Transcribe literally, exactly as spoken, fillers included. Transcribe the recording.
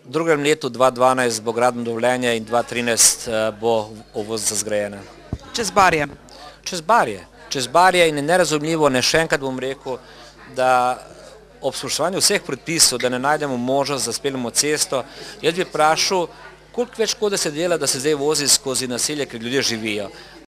drugem letu dva dvanajst bo gradbeno dovoljenje in dva trinajst bo obvoznica zgrajena. Čez Barje. Čez Barje. Čez Barje in je nerazumljivo, ne še enkrat bom rekel, da ob spoštovanju vseh predpisov, da ne najdemo možnost, da speljemo cesto. Jaz bi vprašal, koliko več škode se dela, da se zdaj vozi skozi naselje, ker ljudje živijo.